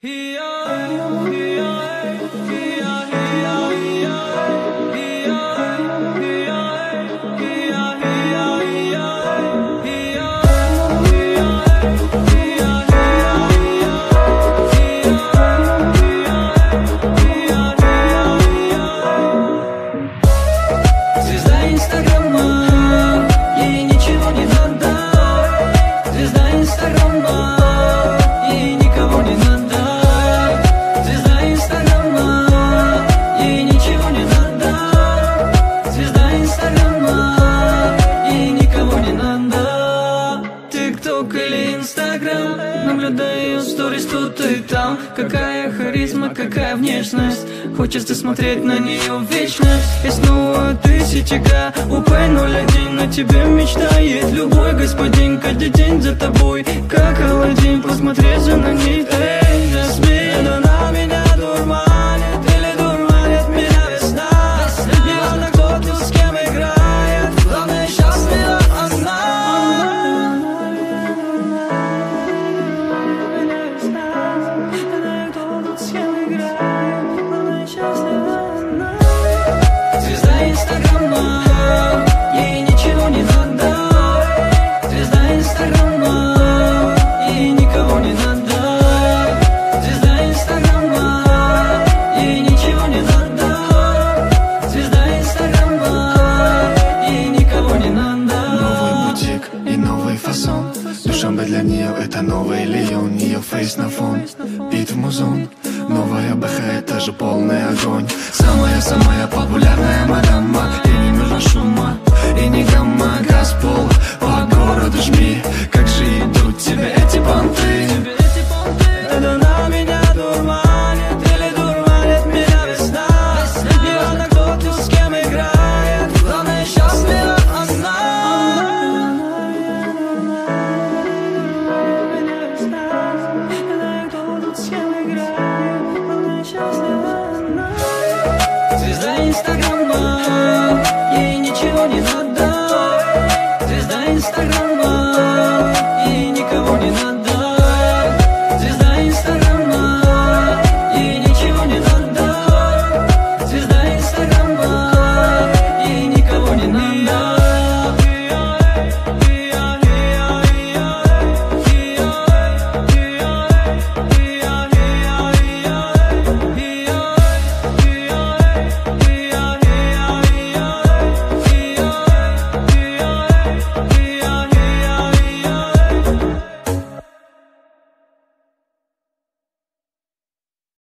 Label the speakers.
Speaker 1: Звезда Инстаграма, ей ничего не надо. Звезда Инстаграма, ей никого не надо. Звезда Инстаграма, ей ничего не надо. Звезда Инстаграма, ей никого не надо. ТикТок или Инстаграм, наблюдаю сторис тут и там. Какая харизма, какая внешность, хочется смотреть на нее вечно. И снова тысяча УП-01 на тебе мечтает любой господин. Каждый день за тобой, как Аладдин, посмотреть же на ней. Эй, Жасмин, она меня дурманит, или дурманит меня весна. Не важно, кто тут с кем играет, главное, счастлива она. Звезда Инстаграма, ей ничего не надо. Звезда Инстаграма, ей никого не надо. Звезда Инстаграма, ей ничего не надо. Звезда Инстаграма, ей никого не надо.
Speaker 2: Новый бутик и новый фасон, Душанбе для нее это новый Лион. Ее фейс на фон, бит в музон. Новая БХ это же полный огонь. Самая популярная мадама. И не нужно шума, и не гамма. Газ пол, по городу жми. Как же идут тебе эти понты.